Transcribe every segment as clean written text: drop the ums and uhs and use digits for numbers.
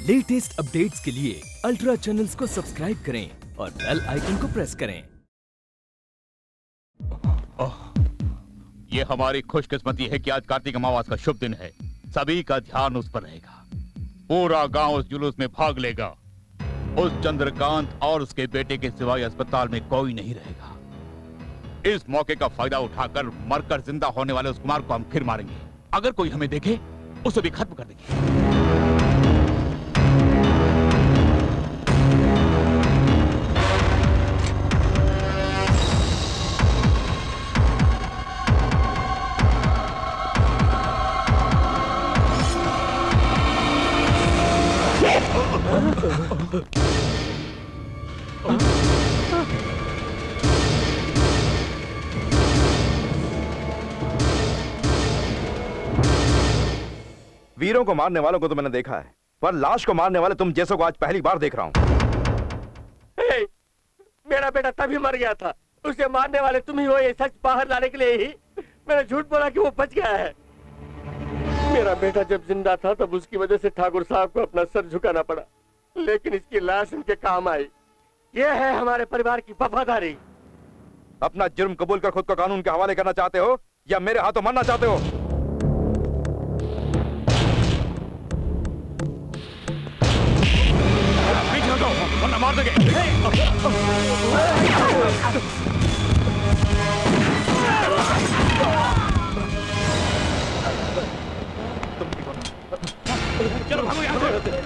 Latest updates के लिए ultra channels को सब्सक्राइब करें और बेल आइकन को प्रेस करें। ये हमारी खुशकिस्मती है कि आज कार्तिक अमावस का शुभ दिन है। सभी का ध्यान उस पर रहेगा। पूरा गांव उस जुलूस में भाग लेगा। उस चंद्रकांत और उसके बेटे के सिवाय अस्पताल में कोई नहीं रहेगा। इस मौके का फायदा उठाकर मरकर जिंदा होने वाले उस कुमार को हम फिर मारेंगे। अगर कोई हमें देखे उसे भी खत्म कर देंगे। वीरों को मारने वालों को तो मैंने देखा है, पर लाश को मारने वाले तुम जैसों को आज पहली बार देख रहा हूं। मेरा बेटा तभी मर गया था। उसे मारने वाले तुम ही हो। ये सच बाहर लाने के लिए ही मैंने झूठ बोला कि वो बच गया है। मेरा बेटा जब जिंदा था तब उसकी वजह से ठाकुर साहब को अपना सर झुकाना पड़ा, लेकिन इसकी लाश उनके काम आई। ये है हमारे परिवार की वफादारी। अपना जुर्म कबूल कर खुद को कानून के हवाले करना चाहते हो या मेरे हाथों मरना चाहते हो? वरना मार देंगे। चलो भागो यहाँ से।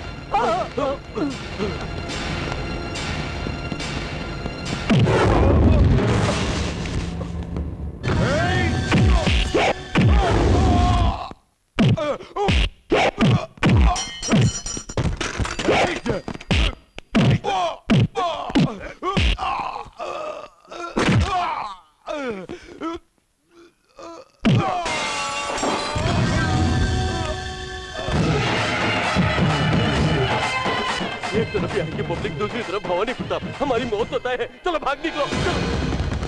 एक तरफ यहाँ की पब्लिक, दूसरी तरफ भवानी प्रताप। हमारी मौत होता है। चलो भाग निकलो। चलो।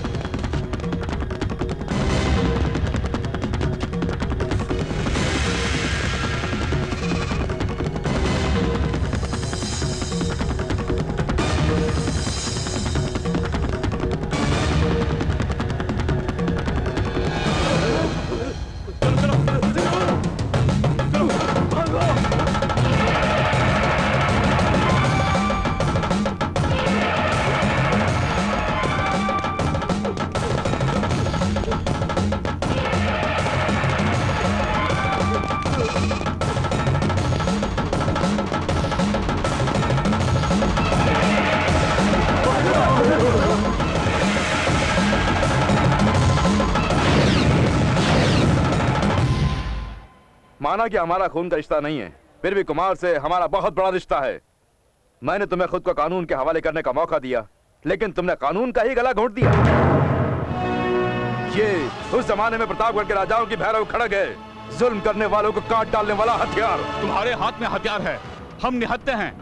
माना कि हमारा खून का रिश्ता नहीं है, फिर भी कुमार से हमारा बहुत बड़ा रिश्ता है। मैंने तुम्हें खुद को कानून के हवाले करने का मौका दिया, लेकिन तुमने कानून का ही गला घोंट दिया। ये उस जमाने में प्रतापगढ़ के राजाओं की भैरव खड़ग है, जुल्म करने वालों को काट डालने वाला हथियार। तुम्हारे हाथ में हथियार है, हम निहत्ते हैं।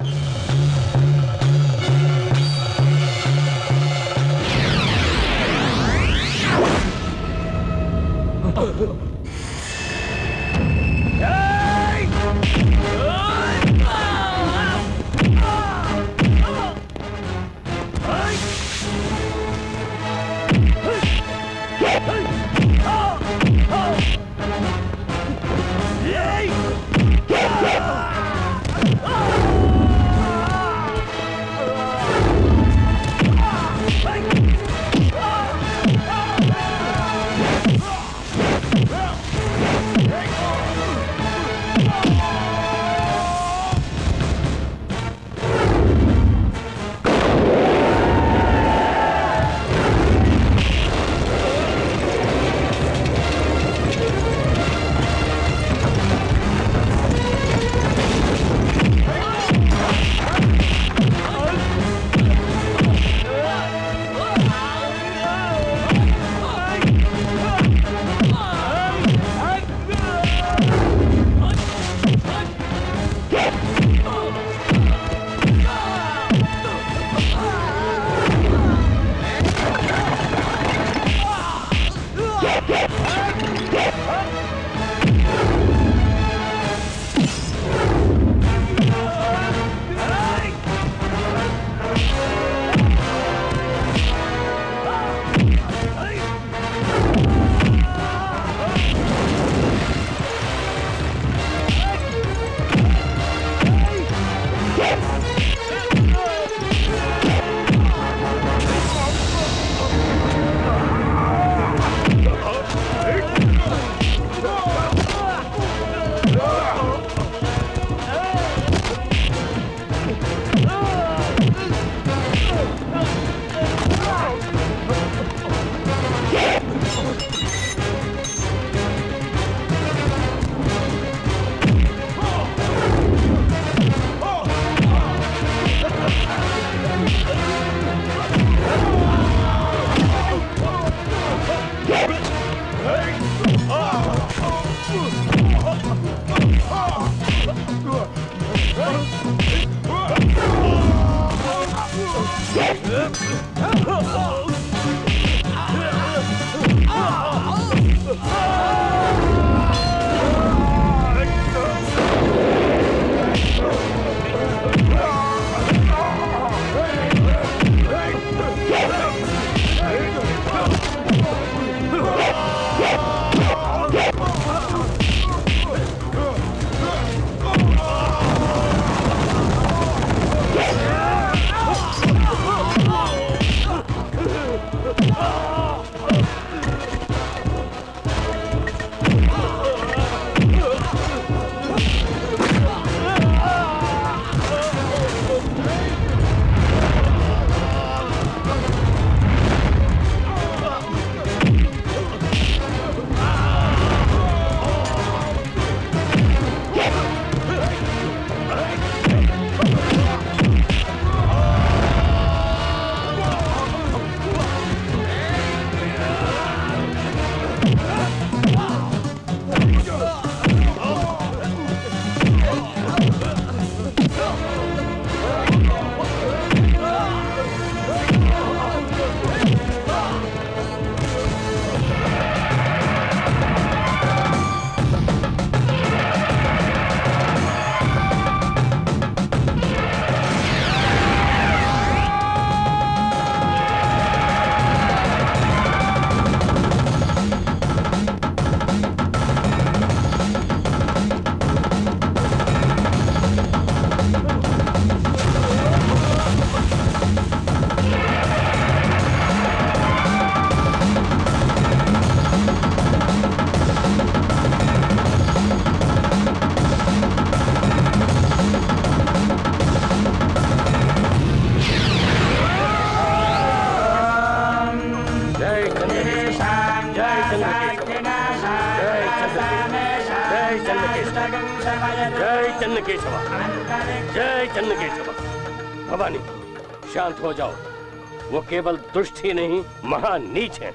जय चन्नकेशवा। भवानी शांत हो जाओ, वो केवल दुष्ट ही नहीं महान नीच है।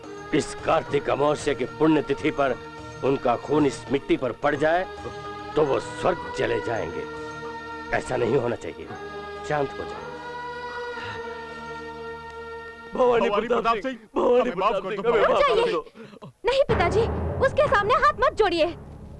इस कार्तिक अमावस्या की पुण्य तिथि पर उनका खून इस मिट्टी पर पड़ जाए तो वो स्वर्ग चले जाएंगे। ऐसा नहीं होना चाहिए, शांत हो जाओ। भवानी प्रताप सिंह, भवानी प्रताप सिंह, नहीं पिताजी, उसके सामने हाथ मत जोड़िए।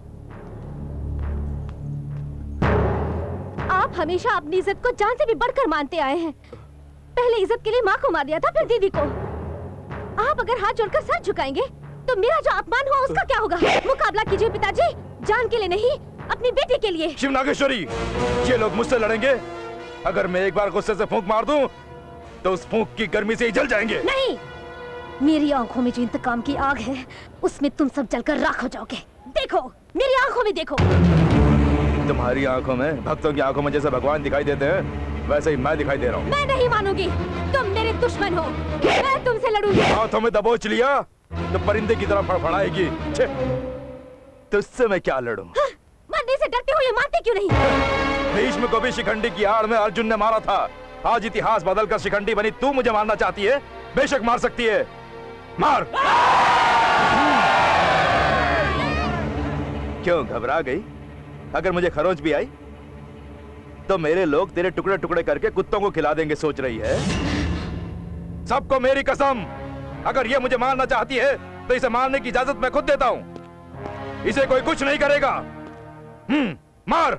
आप हमेशा अपनी इज्जत को जान से भी बढ़कर मानते आए हैं। पहले इज्जत के लिए माँ को मार दिया था, फिर दीदी को। आप अगर हाथ जोड़कर सर झुकाएंगे तो मेरा जो अपमान हुआ उसका क्या होगा? मुकाबला कीजिए पिताजी, जान के लिए नहीं, अपनी बेटी के लिए। शिव नागेश्वरी, ये लोग मुझसे लड़ेंगे। अगर मैं एक बार गुस्से से फूंक मार दूं तो उस फूंक की गर्मी से ही जल जाएंगे। नहीं, मेरी आंखों में जो इंतकाम की आग है उसमें तुम सब जलकर राख हो जाओगे। देखो, मेरी आंखों में देखो। तुम्हारी आंखों में, भक्तों की आंखों में जैसे भगवान दिखाई देते हैं वैसे ही मैं दिखाई दे रहा हूँ। मैं नहीं मानूंगी, तुम मेरे दुश्मन हो। मैं तुमसे लड़ूंगी। हाथों में दबोच लिया तो परिंदे की तरह फड़फड़ाएगी। तुझसे मैं क्या लड़ूं? हाँ, मरने से डरते हो ये मानते क्यों नहीं? भीष्म को भी शिखंडी की आड़ में अर्जुन ने मारा था। आज इतिहास बदलकर शिखंडी बनी तू मुझे मारना चाहती है? बेशक मार सकती है, मार। क्यों घबरा गई? अगर मुझे खरोंच भी आई तो मेरे लोग तेरे टुकड़े टुकड़े करके कुत्तों को खिला देंगे, सोच रही है? सबको मेरी कसम, अगर ये मुझे मारना चाहती है तो इसे मारने की इजाजत मैं खुद देता हूं। इसे कोई कुछ नहीं करेगा। मार।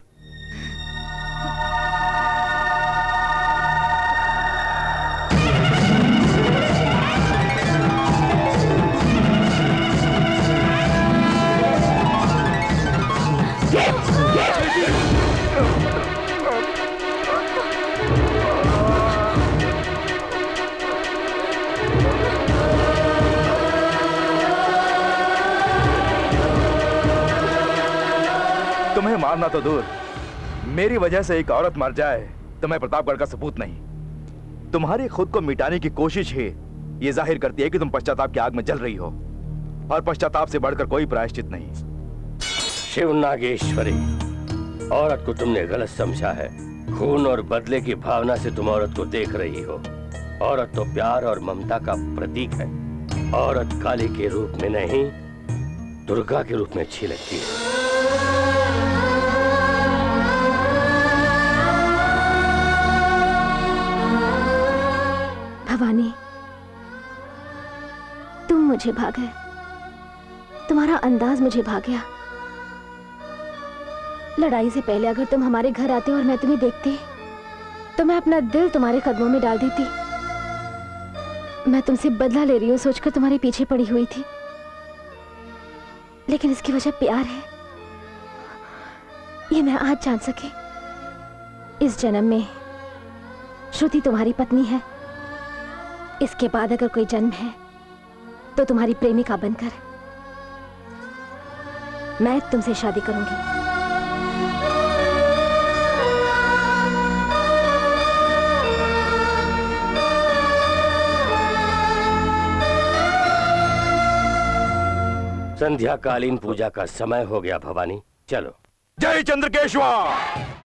तुम्हें मारना तो दूर, मेरी वजह से एक औरत मर जाए तो मैं प्रतापगढ़ का सपूत नहीं। तुम्हारी खुद को मिटाने की कोशिश ही ये जाहिर करती है कि तुम पश्चाताप की आग में जल रही हो, और पश्चाताप से बढ़कर कोई प्रायश्चित नहीं। शिव नागेश्वरी, औरत को तुमने गलत समझा है। खून और बदले की भावना से तुम औरत को देख रही हो। औरत तो प्यार और ममता का प्रतीक है। औरत काली के रूप में नहीं, दुर्गा के रूप में अच्छी लगती है। मुझे भा गए, तुम्हारा अंदाज मुझे भा गया। लड़ाई से पहले अगर तुम हमारे घर आते और मैं तुम्हें देखती तो मैं अपना दिल तुम्हारे कदमों में डाल देती। मैं तुमसे बदला ले रही हूं सोचकर तुम्हारे पीछे पड़ी हुई थी, लेकिन इसकी वजह प्यार है, ये मैं आज जान सकी। इस जन्म में श्रुति तुम्हारी पत्नी है, इसके बाद अगर कोई जन्म है तो तुम्हारी प्रेमिका बनकर मैं तुमसे शादी करूंगी। संध्याकालीन पूजा का समय हो गया भवानी, चलो। जय चंद्रकेश्वर।